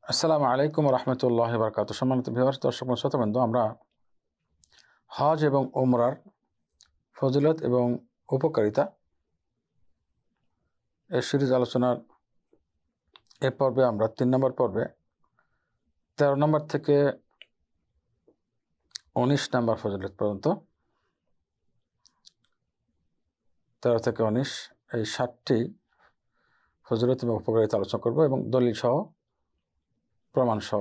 আসসালামু আলাইকুম রহমতুল্লাহ বরকাত। সম্মানিত ভিউয়ার্স, দর্শক শ্রোতাবৃন্দ, আমরা হজ এবং ওমরার ফজিলত এবং উপকারিতা এই সিরিজ আলোচনার এ পর্বে আমরা 3 নম্বর পর্বে 13 নম্বর থেকে 19 নম্বর ফজিলত পর্যন্ত 13 থেকে 19 এই 7টি ফজিলত এবং উপকারিতা আলোচনা করব এবং দলিল সহ প্রমাণ সহ।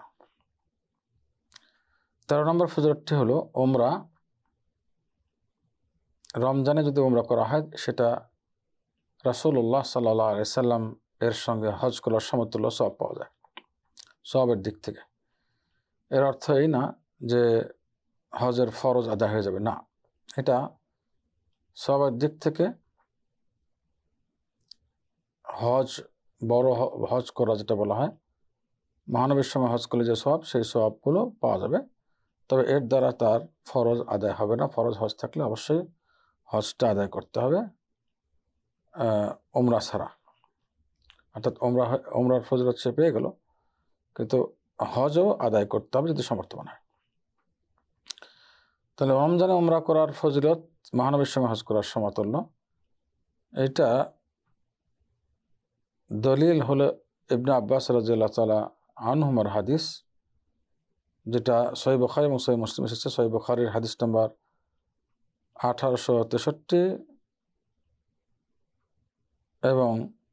13 নম্বর ফজিলতটি হলো ওমরা। রমজানে যদি ওমরা করা হয় সেটা রাসূলুল্লাহ সাল্লাল্লাহু আলাইহি সাল্লাম এর সঙ্গে হজ করার সমতুল্য সওয়াব পাওয়া যায় সওয়াবের দিক থেকে। এর অর্থ এই না যে হজের ফরজ আদায় হয়ে যাবে, না, এটা সওয়াবের দিক থেকে হজ বড় হজ করা যেটা বলা হয়, মহানবীর সময় হজ করলে যে সওয়াব, সেই সওয়াবগুলো পাওয়া যাবে। তবে এর দ্বারা তার ফরজ আদায় হবে না। ফরজ হজ থাকলে অবশ্যই হজটা আদায় করতে হবে ওমরা ছাড়া। অর্থাৎ ওমরার ফজিলত সে পেয়ে গেল, কিন্তু হজও আদায় করতে হবে যদি সমর্থমান হয়। তাহলে রমজানে ওমরা করার ফজিলত মহানবীর সময় হজ করার সমতুল্য। এটা দলিল হলো ইবনে আব্বাস রাদিয়াল্লাহু তাআলা আনহুমার হাদিস, যেটা সহিহ বুখারী এবং সহিহ মুসলিম এসেছে। সহিহ বুখারীর হাদিস নাম্বার 1863 এবং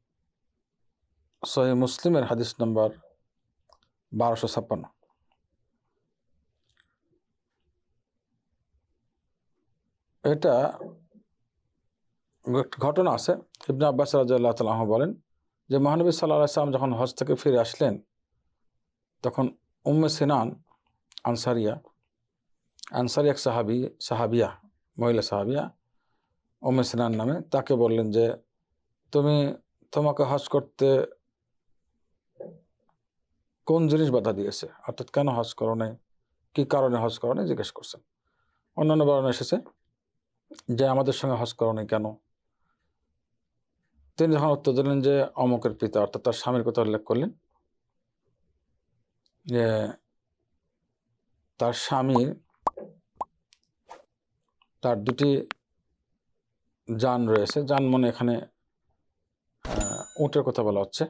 সহিহ মুসলিমের হাদিস নাম্বার 1256। এটা ঘটনা আছে। ইবনে আব্বাস রাদিয়াল্লাহু তাআলা আনহু বলেন যে মহানবী সাল্লাল্লাহু আলাইহি ওয়াসাল্লাম যখন হজ থেকে ফিরে আসলেন, তখন উম্মে সিনান আনসারিয়া এক সাহাবিয়া, মহিলা সাহাবিয়া উম্মে সিনান নামে, তাকে বললেন যে তোমাকে হজ করতে কোন জিনিস বাধা দিয়েছে, অর্থাৎ কেন হজ করো নাই, কি কারণে হজ করো নাই জিজ্ঞেস করছেন। অন্যান্য বর্ণনা এসেছে যে আমাদের সঙ্গে হজ করো নাই কেন। তিনি যখন উত্তর দিলেন যে অমকের পিতা, অর্থাৎ তার স্বামীর কথা উল্লেখ করলেন, যে তার স্বামীর তার দুটি যান রয়েছে। যান মনে এখানে উটের কথা বলা হচ্ছে,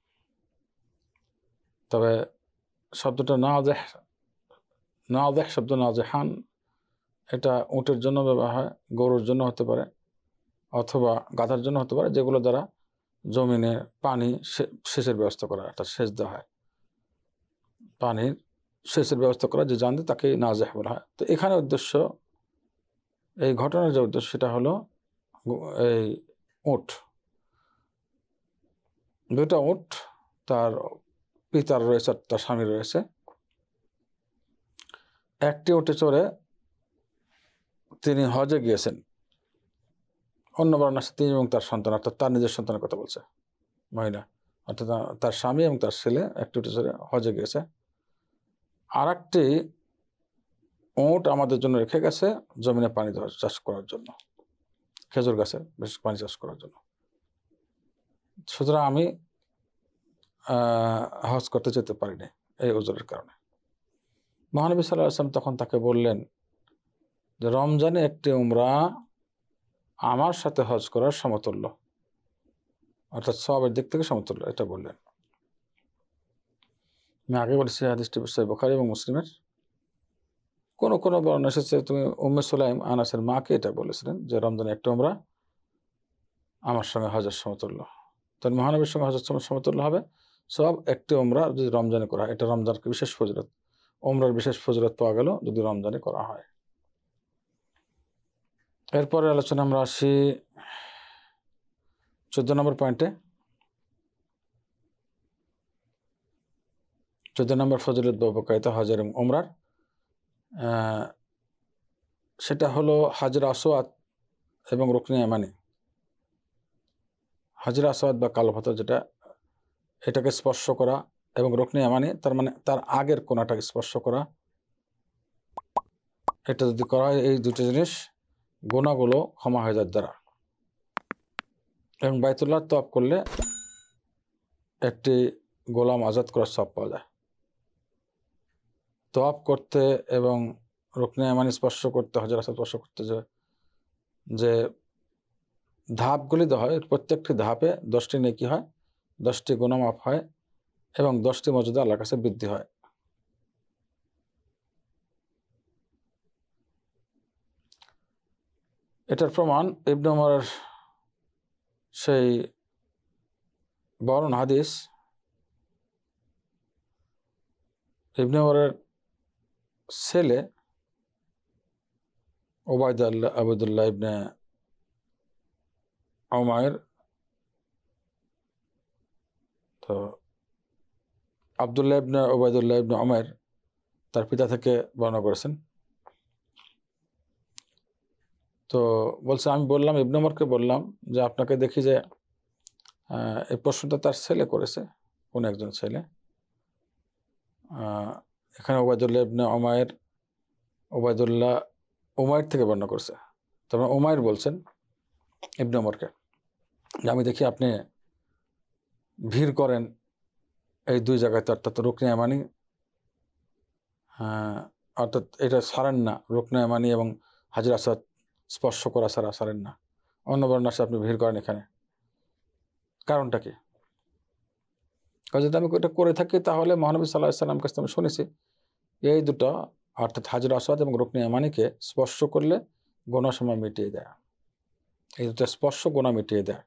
তবে শব্দটা নাজেহ শব্দ নাজেহান, এটা উটের জন্য ব্যবহার হয়, গরুর জন্য হতে পারে অথবা গাধার জন্য হতে পারে, যেগুলো দ্বারা জমিনে পানি সেচের ব্যবস্থা করা, একটা সেচ দেওয়া হয়, পানির সেচের ব্যবস্থা করা যে যান দিয়ে তাকে নাজেহ বলা হয়। তো এখানে উদ্দেশ্য, এই ঘটনার যে উদ্দেশ্য সেটা হলো এই উট, দুটা উট তার পিতার রয়েছে, তার স্বামীর রয়েছে। একটি উটে চড়ে তিনি হজে গিয়েছেন। অন্য বর্ণনা আছে তিনি এবং তার সন্তান, অর্থাৎ তার নিজের সন্তানের কথা বলছে মহিলা, অর্থাৎ তার স্বামী এবং তার ছেলে একটি উটে চড়ে হজে গিয়েছে। আর একটি উট আমাদের জন্য রেখে গেছে জমিনে পানি চাষ করার জন্য, খেজুর গাছে বিশেষ পানি চাষ করার জন্য। সুতরাং আমি হজ করতে যেতে পারিনি এই ওজরের কারণে। মহানবী সাল্লাল্লাহু আলাইহি ওয়াসাল্লাম তখন তাকে বললেন যে রমজানে একটি উমরা আমার সাথে হজ করার সমতুল্য, অর্থাৎ সওয়াবের দিক থেকে সমতুল্য, এটা বললেন। আমি আগে বলেছি হাদিসটি সহিহ বুখারী এবং মুসলিমের। কোনো বর্ণনা এসেছে তুমি উম্মে সুলাইম আনাসের মাকে এটা বলেছিলেন যে রমজানে একটি উমরা আমার সঙ্গে হজের সমতুল্য। তাহলে মহানবীর সঙ্গে হজের সমতুল্য হবে সব একটি উমরা যদি রমজানে করা হয়। এটা রমজানকে বিশেষ ফজিলত, উমরার বিশেষ ফজিলত পাওয়া গেল যদি রমজানে করা হয়। এরপরে আলোচনা আমরা আসি 14 নম্বর পয়েন্টে। 14 নম্বর ফজিলত বা উপকারিতা হজ এবং উমরার, সেটা হলো হাজর আসওয়াদ এবং রুকনে ইয়ামানি। হাজর আসওয়াদ বা কালো পাথর, যেটা এটাকে স্পর্শ করা, এবং রুকনে ইয়ামানি তার মানে তার আগের কোণাটাকে স্পর্শ করা, এটা যদি করা হয় এই দুটো জিনিস গুনাহগুলো ক্ষমা হয়ে যাওয়ার দ্বারা। এবং বাইতুল্লাহ তওয়াফ করলে একটি গোলাম আজাদ করার সওয়াব পাওয়া যায়। তওয়াফ করতে এবং রুকনে ইয়ামানি স্পর্শ করতে, হাজর আসওয়াদ স্পর্শ করতে যে ধাপগুলি দেওয়া হয়, প্রত্যেকটি ধাপে 10টি নেকি হয়, 10টি গুনাহ মাফ হয় এবং 10টি মর্যাদা আল্লাহর কাছে বৃদ্ধি হয়। এটার প্রমাণ ইবনে ওমরের সেই বর্ণনা হাদিস, ইবনে ওমরের ছেলে আবদুল্লাহ ইবনে উমাইর, তো Abdullah ibn Ubaidullah ibn Umair তার পিতা থেকে বর্ণনা করেছেন। তো বলছে, আমি বললাম, ইবনে ওমরকে বললাম যে আপনাকে দেখি যে এই প্রশ্নটা তার ছেলে করেছে, কোন একজন ছেলে। এখানে উবাইদুল্লাহ ইবনে উবাইদুল্লাহ উমাইর থেকে বর্ণনা করছে। তারপর উমাইর বলছেন ইবনে ওমরকে যে আমি দেখি আপনি ভিড় করেন এই দুই জায়গাতে, অর্থাৎ রুকনে ইয়ামানি, অর্থাৎ এটা ছাড়েন না, রুকনে ইয়ামানি এবং হাজর আসওয়াদ স্পর্শ করা ছাড়া ছাড়েন না। অন্য বর্ণনা আছে আপনি ভিড় করেন এখানে, কারণটা কি? যদি আমি এটা করে থাকি তাহলে মহানবী সাল্লাল্লাহু আলাইহি ওয়াসাল্লামের কাছে আমি শুনেছি এই দুটো, অর্থাৎ হাজর আসওয়াদ এবং রুকনে ইয়ামানিকে স্পর্শ করলে গুনাহ সময় মিটিয়ে দেয়। এই দুটো স্পর্শ গুনাহ মিটিয়ে দেয়।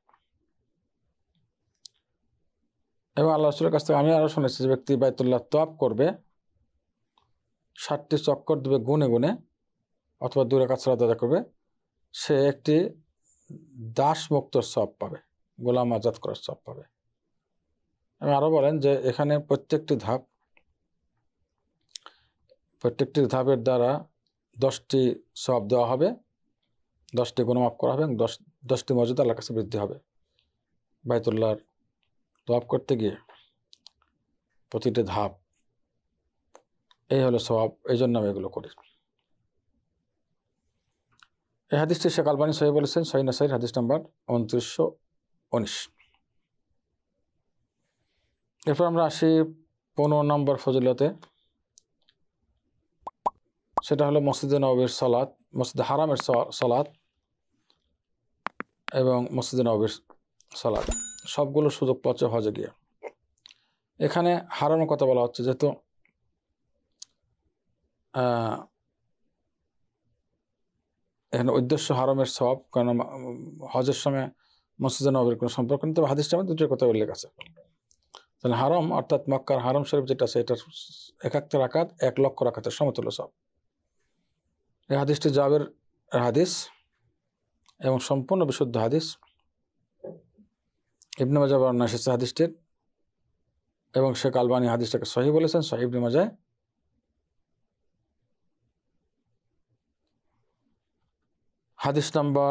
এবং আল্লাহ রাসূলের কাছ থেকে আমি আরো শুনেছি যে ব্যক্তি বাইতুল্লাহ তওয়াফ করবে, 7টি চক্কর দেবে গুনে গুনে, অথবা 2 রাকাত সালাত আদায় করবে, সে একটি দাস মুক্তর সওয়াব পাবে, গোলাম আজাদ করার সওয়াব পাবে। এবং আরো বলেন যে এখানে প্রত্যেকটি ধাপের দ্বারা 10টি সওয়াব দেওয়া হবে, 10টি গুনাহ মাফ করা হবে এবং 10টি মর্যাদা আল্লাহর কাছে বৃদ্ধি হবে। বাইতুল্লাহর তওয়াফ করতে গিয়ে প্রতিটি ধাপ, এই হলো সওয়াব, এই জন্য আমি এগুলো করি। এই হাদিসটি শেখ আলবানী সহিহ বলেছেন, সহিহ নাসাঈর হাদিস নাম্বার 2919। এরপর আমরা আসি 15 নম্বর ফজিলতে। সেটা হলো মসজিদে নববীর সালাত, মসজিদে হারামের সালাত এবং মসজিদে নববীর সালাত সবগুলো সুযোগ পাচ্ছে হজে গিয়ে। এখানে হারামের কথা বলা হচ্ছে, যেহেতু এখানে উদ্দেশ্য হারামের সওয়াব, কারণ হজের সময় মসজিদে নববীর কোনো সম্পর্ক নেই। তবে হাদিসটা মধ্যে দুটোর কথা উল্লেখ আছে। তাহলে হারাম অর্থাৎ মক্কার হারাম শরীফ যেটা আছে, এটার 1 রাকাত 1 লক্ষ রাকাতের সমতুল্য সওয়াব। এই হাদিসটি জাবের হাদিস এবং সম্পূর্ণ বিশুদ্ধ হাদিস। ইবনে মাজাহ বর্ণনা এসেছে হাদিসটির, এবং শেখ আলবানী হাদিসটাকে সহিহ বলেছেন, সহিহ ইবনে মাজাহ। হাদিস নাম্বার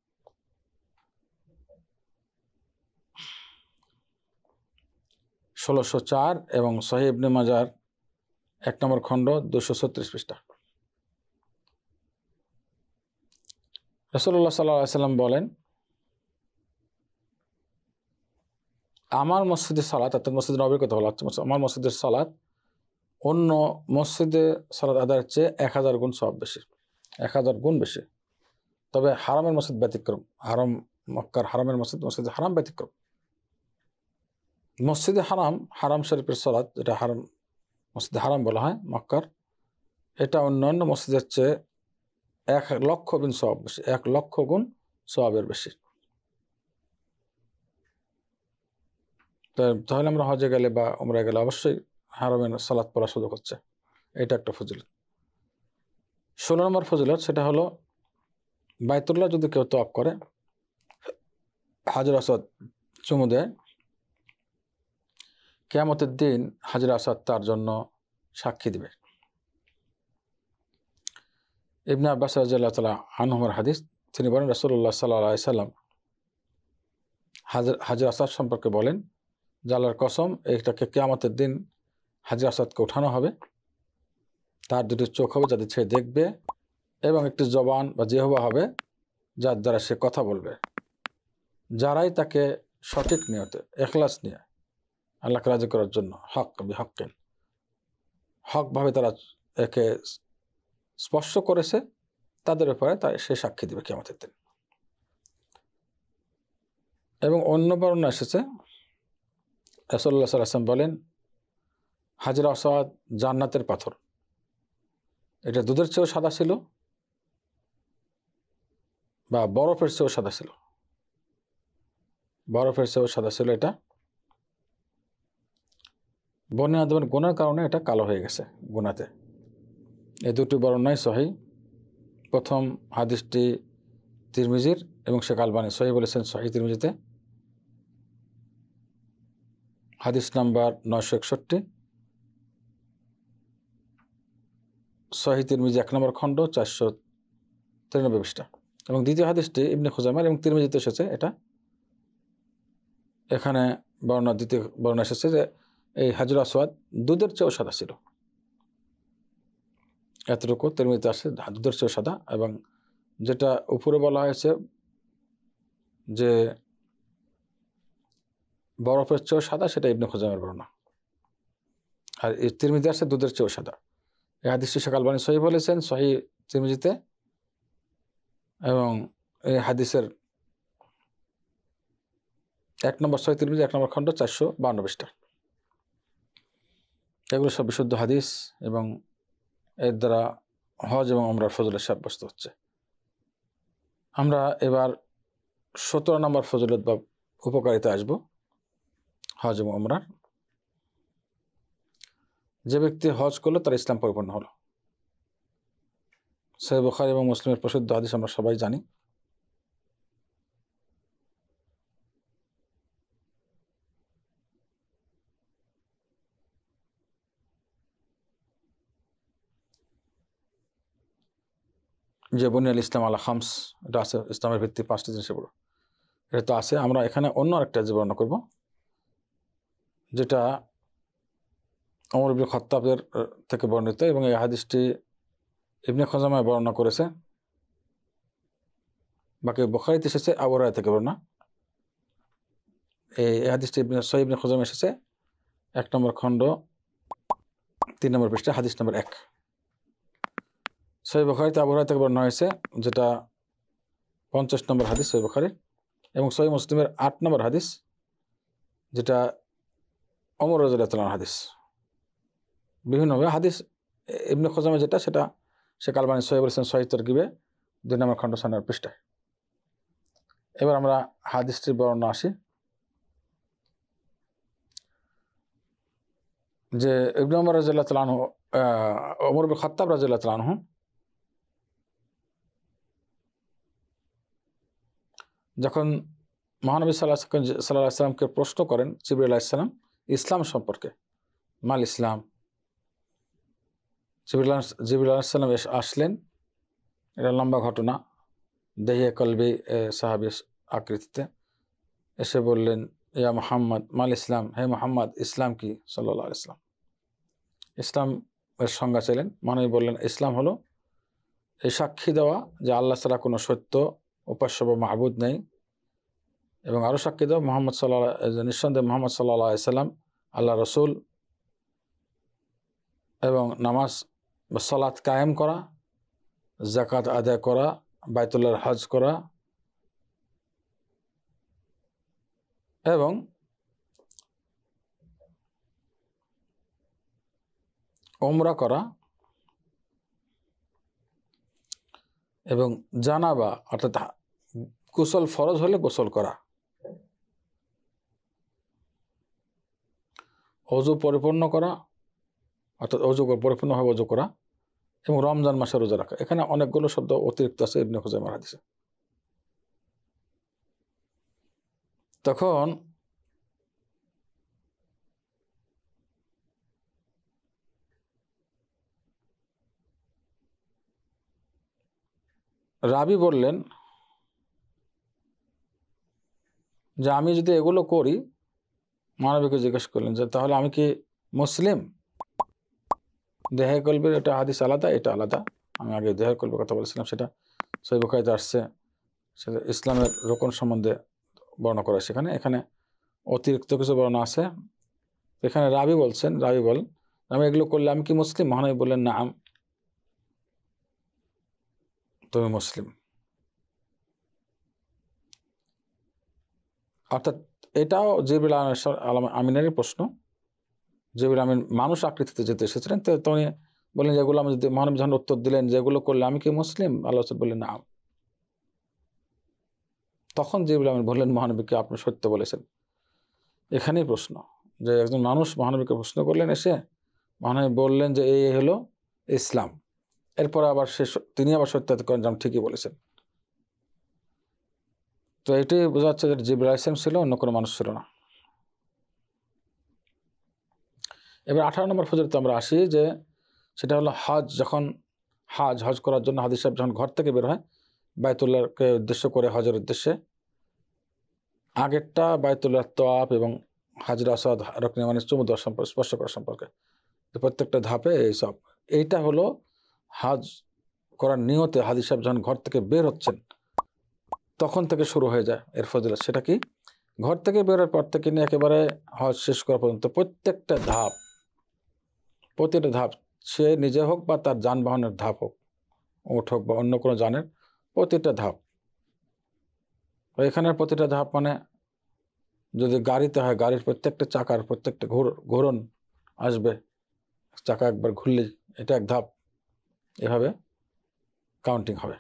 1604 এবং সহিহ ইবনে মাজাহর 1 নম্বর খণ্ড 236 পৃষ্ঠা। রাসূলুল্লাহ সাল্লাল্লাহু আলাইহি ওয়াসাল্লাম বলেন, আমার মসজিদের সালাত, অর্থাৎ মসজিদে নববীর কথা বলা হচ্ছে, আমার মসজিদের সালাত অন্য মসজিদে সালাত আদায়ের চেয়ে 1000 গুণ সওয়াব বেশি, 1000 গুণ বেশি। তবে হারামের মসজিদ ব্যতিক্রম, মক্কার হারামের মসজিদ, মসজিদে হারাম ব্যতিক্রম। মসজিদে হারাম শরীফের সালাত, যেটা মসজিদে হারাম বলা হয় মক্কার, এটা অন্যান্য মসজিদের চেয়ে 1 লক্ষ গুণ সওয়াব বেশি, 1 লক্ষ গুণ সওয়াবের বেশি। তাহলে আমরা হজে গেলে বা উমরায় গেলে অবশ্যই হারামের সালাত পড়ার সুযোগ হচ্ছে, এটা একটা ফজিলত। 16 নম্বর ফজিলত, সেটা হলো বাইতুল্লাহ যদি কেউ তওয়াফ করে, হাজর আসওয়াদ চুমু দেয়, কিয়ামতের দিন হাজর আসওয়াদ তার জন্য সাক্ষী দিবে। ইবনে আব্বাস রাদিয়াল্লাহু তাআলা আনহুর হাদিস, তিনি বলেন রাসূলুল্লাহ সাল্লাল্লাহু আলাইহি সাল্লাম হাজর আসওয়াদ সম্পর্কে বলেন যে আল্লাহর কসম, এটাকে কিয়ামতের দিন হাজর আসওয়াদকে উঠানো হবে, তার 2টি চোখ হবে যাতে সে দেখবে, এবং একটি জবান বা জিহ্বা হবে যার দ্বারা সে কথা বলবে। যারাই তাকে সঠিক নিয়তে, ইখলাস নিয়ে আল্লাহকে রাজি করার জন্য, হক বিহক্কিন, হকভাবে তারা একে স্পর্শ করেছে, তাদের ব্যাপারে সে সাক্ষী দিবে কিয়ামতের দিন। এবং অন্য বর্ণনা এসেছে রাসূলুল্লাহ সাল্লাল্লাহু আলাইহি ওয়াসাল্লাম বলেন, হাজরা আসওয়াদ জান্নাতের পাথর, এটা দুধের চেয়েও সাদা ছিল বা বরফের চেয়েও সাদা ছিল, বরফের চেয়েও সাদা ছিল। এটা বনি আদমের গুনার কারণে এটা কালো হয়ে গেছে গুনাতে। এই দুটি বর্ণনাই সহিহ। প্রথম হাদিসটি তিরমিজির এবং শেখ আলবানী সহিহ বলেছেন সহিহ তিরমিজিতে, হাদিস নাম্বার 961, সহিহ তিরমিজি 1 নম্বর খণ্ড 493 পৃষ্ঠা। এবং দ্বিতীয় হাদিসটি ইবনে খুজাইমার এবং তিরমিজিতে এসেছে। এটা এখানে দ্বিতীয় বর্ণনা এসেছে যে এই হাজরা আসওয়াদ দুধের চেয়েও সাদা ছিল, এতটুকু তিরমিজিতে আসে, দুধের চেয়েও সাদা। এবং যেটা উপরে বলা হয়েছে যে বরফের চেয়েও সাদা, সেটা ইবনে খুজাইমার বর্ণনা, আর এই তিরমিজিতে আসে দুধের চেয়েও সাদা। এই হাদিসটি শেখ আলবানী সহিহ বলেছেন সহিহ তিরমিজিতে, এবং এই হাদিসের 1 নম্বর সহিহ তিরমিজি 1 নম্বর খণ্ড 452 পৃষ্ঠা। এগুলো সব বিশুদ্ধ হাদিস এবং এর দ্বারা হজ এবং ওমরার ফজিলত সাব্যস্ত হচ্ছে। আমরা এবার 17 নম্বর ফজিলত বা উপকারিতা আসব হজ এবং ওমরার। যে ব্যক্তি হজ করলো তার ইসলাম পরিপূর্ণ হলো। সহিহ বুখারী এবং মুসলিমের প্রসিদ্ধ হাদিস আমরা সবাই জানি। যে বুনিয়াল ইসলাম আলা খামস, এটা আছে, ইসলামের ভিত্তি 5টি জিনিসের উপর, এটা তো আছে। আমরা এখানে অন্য আরেকটা যে বর্ণনা করব, যেটা ওমর ইবনে খাত্তাবের থেকে বর্ণিত, এবং এই হাদিসটি ইবনে খুজাইমা বর্ণনা করেছে। বাকি বুখারীতে এসেছে আবু হুরায়রা থেকে বর্ণনা। এই হাদিসটি সহিহ ইবনে খুজাইমা এসেছে 1 নম্বর খণ্ড 3 নম্বর পৃষ্ঠা, হাদিস নম্বর 1। সহিহ বুখারীতে আবু হুরায়রা থেকে বর্ণনা হয়েছে, যেটা 50 নম্বর হাদিস সহিহ বুখারীর, এবং সহিহ মুসলিমের 8 নম্বর হাদিস, যেটা ওমর রাদিয়াল্লাহু তাআলার হাদিস। বিভিন্নভাবে হাদিস ইবনে খুজাইমা যেটা, সেটা শেখ আলবানী সহিহ বলেছেন সহিহ তারগিবে 2 নম্বর খণ্ড 6 নম্বর পৃষ্ঠায়। এবার আমরা হাদিসটির বর্ণনা আসি, যে ইবনে ওমর রাদিয়াল্লাহু তাআলা আনহু, ওমর ইবনে খাত্তাব রাদিয়াল্লাহু তাআলা আনহু যখন মহানবী সাল্লাল্লাহু আলাইহি ওয়াসাল্লামকে প্রশ্ন করেন জিবরাইল আলাইহিস সালাম ইসলাম সম্পর্কে, মাল ইসলাম, জিবরাইল আলাইহিস সালাম আসলেন। এটা লম্বা ঘটনা, দেহিয়ে কলবি সাহাবী আকৃতিতে এসে বললেন, ইয়া মুহাম্মদ মাল ইসলাম, হে মুহাম্মদ ইসলাম কি? সাল্লাল্লাহু আলাইহি ওয়াসাল্লাম ইসলাম এর সংজ্ঞা চাইলেন। মহানবী বললেন, ইসলাম হলো এই সাক্ষী দেওয়া যে আল্লাহ ছাড়া কোনো সত্য উপাস্য বা মাহবুদ নেই, এবং আরও সাক্ষী দেওয়া নিঃসন্দেহে মুহাম্মদ সাল্লাল্লাহু আলাইহি ওয়াসাল্লাম আল্লাহ রসুল, এবং নামাজ বা সালাত কায়েম করা, যাকাত আদায় করা, বাইতুল্লাহর হজ করা, এবং ওমরা করা, এবং জানাবা অর্থাৎ গোসল ফরজ হলে গোসল করা, অজু পরিপূর্ণ করা অর্থাৎ পরিপূর্ণভাবে অজু করা, এবং রমজান মাসে রোজা রাখা। এখানে অনেকগুলো শব্দ অতিরিক্ত আছে ইবনে খুজাইমার হাদিসে। তখন রাবি বললেন যে আমি যদি এগুলো করি, মহানবীকে জিজ্ঞেস করলেন যে তাহলে আমি কি মুসলিম? দেহে কলবের এটা হাদিস আলাদা, এটা আলাদা। আমি আগে দেহে কলবের কথা বলেছিলাম, সেটা সহিহ বুখারীতে আসছে, সেটা ইসলামের রোকন সম্বন্ধে বর্ণনা করা। এখানে অতিরিক্ত কিছু বর্ণনা আছে, এখানে রাবি বলেন আমি এগুলো করলে আমি কি মুসলিম? মহানবী বললেন নাম, তুমি মুসলিম। অর্থাৎ এটাও জিবরিল আমিনেরই প্রশ্ন। জিবরিল আমিন মানুষ আকৃতিতে যেতে এসেছিলেন, তো তিনি বললেন যেগুলো আমি যদি, মহানবী যখন উত্তর দিলেন যেগুলো করলে আমি কি মুসলিম? আল্লাহ রাসূল বললেন নাম। তখন জিবরিল আমিন বললেন মহানবীকে আপনি সত্য বলেছেন। এখানেই প্রশ্ন যে একজন মানুষ মহানবীকে প্রশ্ন করলেন, এসে মহানবী বললেন যে এই হলো ইসলাম। এরপরে আবার তিনি আবার সত্যায়িত করেন যে আমি ঠিকই বলেছেন। তো এটাই বোঝা যাচ্ছে যে জিবরাইল আলাইহিস সালাম ছিল, অন্য কোনো মানুষ ছিল না। এবার 18 নম্বর ফজিলত আমরা আসি, যে সেটা হলো হজ করার জন্য হাদী সাহেব যখন ঘর থেকে বের হয় বাইতুল্লাহকে উদ্দেশ্য করে, হজের উদ্দেশ্যে, আগেরটা বাইতুল্লাহ তওয়াফ এবং হাজর আসওয়াদ রুকনে ইয়ামানি চুমু দেওয়া সম্পর্কে, স্পর্শ করা সম্পর্কে, প্রত্যেকটা ধাপে এইসব। এইটা হলো হজ করার নিয়তে হাদী সাহেব যখন ঘর থেকে বের হচ্ছেন তখন থেকে শুরু হয়ে যায় এর ফজিলত। সেটা কি? ঘর থেকে বেরোর পর থেকে নিয়ে একেবারে হজ শেষ করা পর্যন্ত প্রতিটা ধাপ, সে নিজে হোক বা তার যানবাহনের ধাপ হোক, উট হোক বা অন্য কোনো যানের প্রতিটা ধাপ, এখানের প্রতিটা ধাপ মানে যদি গাড়িতে হয় গাড়ির প্রত্যেকটা চাকার প্রত্যেকটা ঘোরন আসবে, চাকা একবার ঘুরলেই এটা এক ধাপ, এভাবে কাউন্টিং হবে।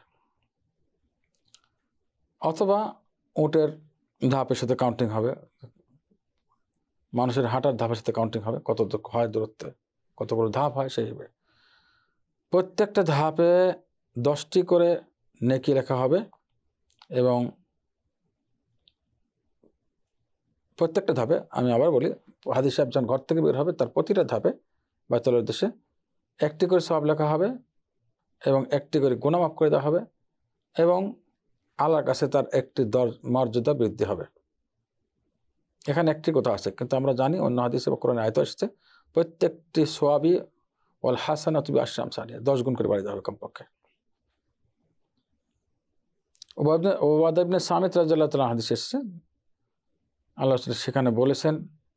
অথবা উটের ধাপের সাথে কাউন্টিং হবে, মানুষের হাঁটার ধাপের সাথে কাউন্টিং হবে, কত হয় দূরত্বে, কতগুলো ধাপ হয় সেই হবে। প্রত্যেকটা ধাপে 10টি করে নেকি লেখা হবে, এবং প্রত্যেকটা ধাপে, আমি আবার বলি, হাদী সাহেব যখন ঘর থেকে বের হবে তার প্রতিটা ধাপে বাইতুল্লাহর উদ্দেশ্যে 1টি করে সওয়াব লেখা হবে, এবং 1টি করে গুনাহ মাফ করে দেওয়া হবে, এবং আল্লাহর কাছে তার একটি মর্যাদা বৃদ্ধি হবে। এখানে একটি কথা আছে, কিন্তু আমরা জানি অন্য হাদিসে বা কোরআনে আয়াত এসেছে প্রত্যেকটি সওয়াবই ওয়াল হাসানাতু বিআশরি আমসালিহা, 10 গুণ করে বাড়িয়ে দেওয়া হবে কমপক্ষে। উবাদা ইবনে সামিত রাদিয়াল্লাহু তাআলা হাদিস এসেছে, আল্লাহ সেখানে বলেছেন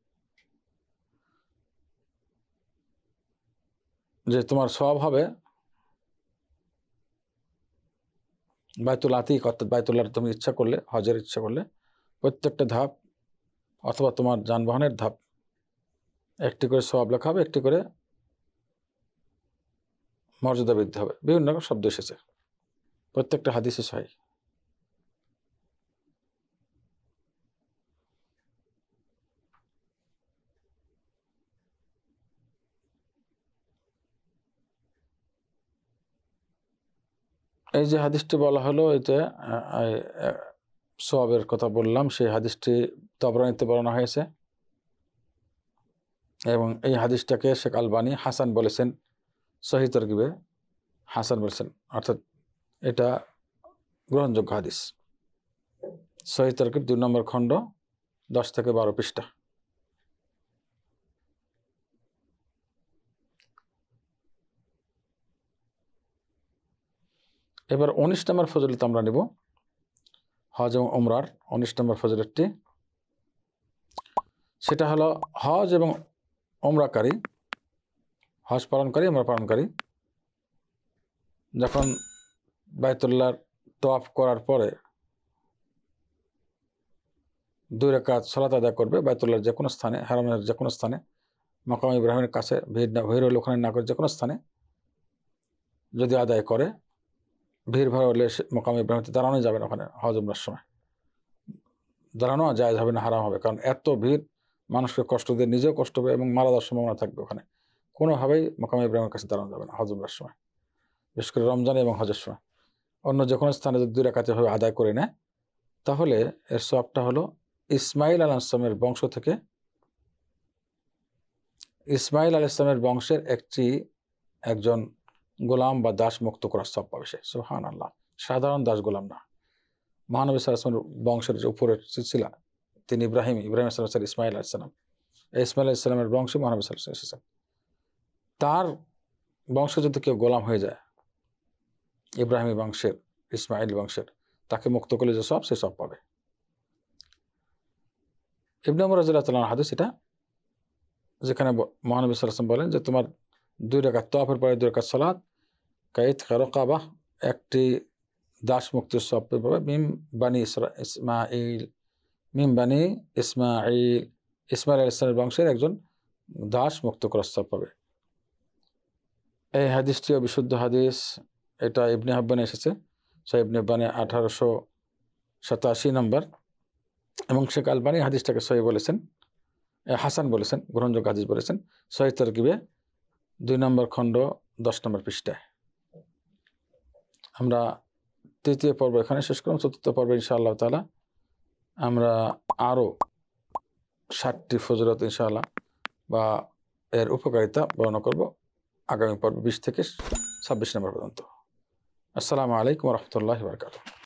যে তোমার সওয়াব হবে বাইতুল আতিক, অর্থাৎ বাইতুল্লাহর তুমি ইচ্ছা করলে, হজের ইচ্ছা করলে প্রত্যেকটা ধাপ অথবা তোমার যানবাহনের ধাপ 1টি করে সওয়াব লেখা হবে, 1টি করে মর্যাদা বৃদ্ধি হবে। বিভিন্ন রকম শব্দ এসেছে, প্রত্যেকটা হাদিসে সহিহ। এই যে হাদিসটি বলা হলো, এতে সওয়াবের কথা বললাম, সেই হাদিসটি তাবরানীতে বর্ণনা হয়েছে, এবং এই হাদিসটাকে শেখ আলবানী হাসান বলেছেন, সহিহ তারগিবে হাসান বলেছেন, অর্থাৎ এটা গ্রহণযোগ্য হাদিস। সহিহ তারগিব 2 নম্বর খণ্ড 10 থেকে 12 পৃষ্ঠা। এবার 19 নম্বর ফজিলত আমরা নিব, হজ এবং উমরার 19 নম্বর ফজিলতটি, সেটা হলো হজ এবং উমরাকারী, হজ পালনকারী, উমরা পালনকারী যখন বাইতুল্লাহর তওয়াফ করার পরে 2 রাকাত সালাত আদায় করবে বাইতুল্লাহর যে কোনো স্থানে, হারামের যে কোনো স্থানে, মাকাম ইব্রাহিমের কাছে ভিড় হলে ওখানে না করে যে কোনো স্থানে যদি আদায় করে, ভিড় ভাড় হলে মাকাম ইব্রাহিমতে দাঁড়ানো যাবে না, ওখানে হজ উমরার সময় দাঁড়ানো জায়েজ হবে না, হারাম হবে, কারণ এত ভিড় মানুষকে কষ্ট দিয়ে নিজেও কষ্ট হবে এবং মারা যাওয়ার সম্ভাবনা থাকবে, ওখানে কোনোভাবেই মাকাম ইব্রাহিমের কাছে দাঁড়ানো যাবে না হজ উমরার সময়, বিশেষ করে রমজান এবং হজের সময়। অন্য যে কোনো স্থানে যদি 2 রাকাত এভাবে আদায় করে নেয়, তাহলে এর সওয়াবটা হলো ইসমাইল আলাইহিস সালামের বংশ থেকে, ইসমাইল আলাইহিস সালামের বংশের একজন গোলাম বা দাস মুক্ত করার সওয়াব পাবে সে। সুবহানাল্লাহ, সাধারণ দাস গোলাম না, মহানবী সাল্লাল্লাহু আলাইহি ওয়াসাল্লামের বংশের যে উপরের সিলসিলা, তিনি ইব্রাহিম সাল্লাল্লাহু ইসমাইল আলাইহিস সালাম, ইসমাইল আলাইহিস সালামের বংশে মহানবী সাল্লাল্লাহু আলাইহি ওয়াসাল্লাম এসেছেন। তার বংশে যদি কেউ গোলাম হয়ে যায়, ইব্রাহিমী বংশের, ইসমাইল বংশের, তাকে মুক্ত করলে যে সওয়াব, সে সওয়াব পাবে। ইবনে উমর রাদিয়াল্লাহু তাআলা হাদিস এটা, যেখানে মহানবী সাল্লাল্লাহু আলাইহি ওয়াসাল্লাম বলেন যে তোমার 2 রাকাত তাওয়াফের পরে 2 রাকাত সালাত কাইত রাকাবাহ, একটি দাস মুক্তির সওয়াব পাবে মিম বানি ইসমাঈল, ইসমাঈল আলাইহিস সালামের বংশের একজন দাস মুক্ত করার সওয়াব পাবে। এই হাদিসটিও বিশুদ্ধ হাদিস। এটা ইবনে হিব্বানে এসেছে, সহিহ ইবনে হিব্বানে 1887 নম্বর, এবং শেখ আলবানী হাদিসটাকে সহিহ বলেছেন, হাসান বলেছেন, গ্রহণযোগ্য হাদিস বলেছেন সহিহ তারগিবে 2 নম্বর খণ্ড 10 নম্বর পৃষ্ঠায়। আমরা 3য় পর্ব এখানে শেষ করলাম। 4র্থ পর্বে ইনশাআল্লাহ তাআলা আমরা আরও 60টি ফজিলত ইনশাআল্লাহ বা এর উপকারিতা বর্ণনা করব আগামী পর্ব 20 থেকে 26 নম্বর পর্যন্ত। আসসালামু আলাইকুম ওয়া রাহমাতুল্লাহি ওয়া বারাকাতুহু।